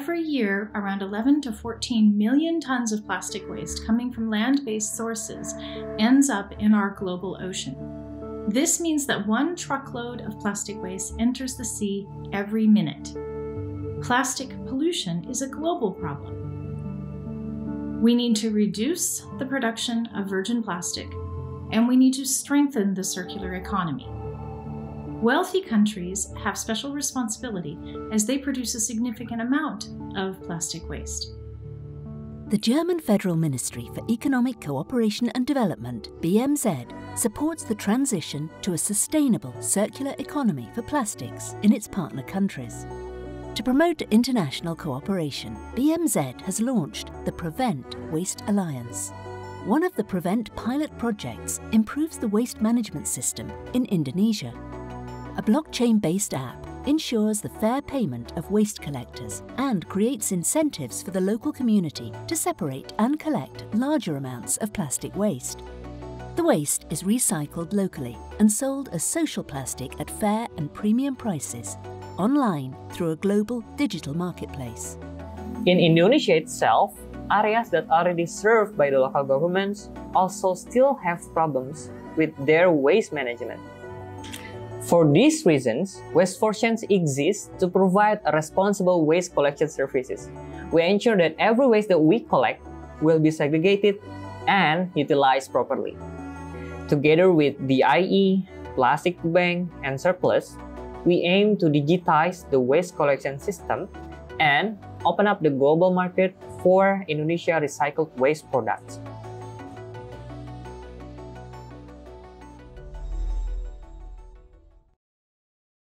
Every year, around 11 to 14 million tons of plastic waste coming from land-based sources ends up in our global ocean. This means that 1 truckload of plastic waste enters the sea every minute. Plastic pollution is a global problem. We need to reduce the production of virgin plastic, and we need to strengthen the circular economy. Wealthy countries have special responsibility as they produce a significant amount of plastic waste. The German Federal Ministry for Economic Cooperation and Development, BMZ, supports the transition to a sustainable circular economy for plastics in its partner countries. To promote international cooperation, BMZ has launched the Prevent Waste Alliance. One of the Prevent pilot projects improves the waste management system in Indonesia. A blockchain-based app ensures the fair payment of waste collectors and creates incentives for the local community to separate and collect larger amounts of plastic waste. The waste is recycled locally and sold as social plastic at fair and premium prices, online through a global digital marketplace. In Indonesia itself, areas that are already served by the local governments also still have problems with their waste management. For these reasons, Waste for Change exists to provide a responsible waste collection services. We ensure that every waste that we collect will be segregated and utilized properly. Together with DIE, Plastic Bank, and Surplus, we aim to digitize the waste collection system and open up the global market for Indonesia recycled waste products.